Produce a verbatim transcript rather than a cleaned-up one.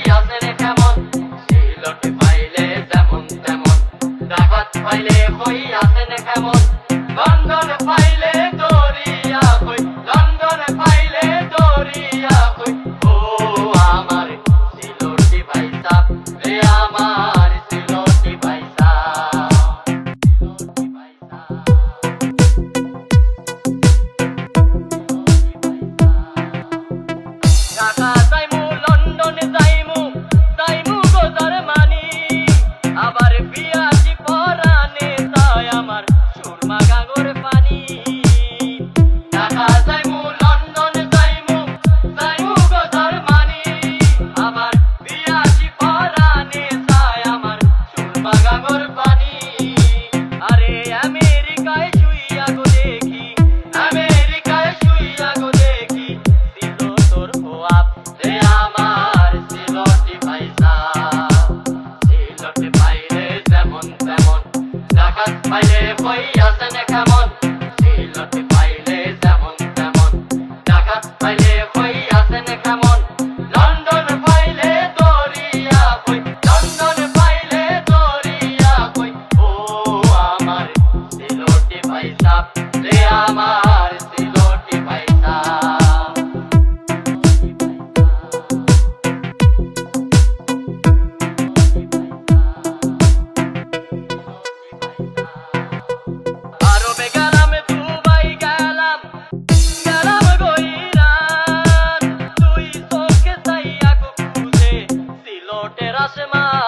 হইয়াছেন কেমন সিলট পাইলে যেমন তেমন ডাকাত পাইলে হইয়াছেন কেমন লন্ডন পাইলে দরিয়া কই লন্ডন পাইলে দরিয়া কই ও আমার সিলটি ভাই সাব রে আমার সিলটি ভাই সাব সিলটি ভাই সাব ঢাকা যাইমু লন্ডনে যাইমু যাইমু গো জার্মানি আবার বিয়াছি পরানে তাই আমার সুরমা গাগর পানি ঢাকা যাইমু লন্ডনে যাইমু যাইমু গো জার্মানি আবার বিয়াছি পরানে তাই আমার সুরমা গাগর পানি আরে আমেরিকায় শুইয়া গো দেখি আমেরিকায় শুইয়া গো দেখি দিল তোর হোয়াপ রে আমার সিলটি ভাই সাব সিলটি পাইলে যেমন তেমন ডাকাত পাইলে হইয়াছেন কেমন সিলটি পাইলে যেমন তেমন ডাকাত পাইলে হইয়াছেন কেমন লন্ডন পাইলে দরিয়া কই লন্ডন পাইলে দরিয়া কই ও আমার সিলটি ভাই সাব রে আমার সিলটি ভাই সাব আরবে গেলাম দুবাই গেলাম গেলাম গো ইরান তুই চোখে চাইয়া গো খুঁজে সিলটের আসমান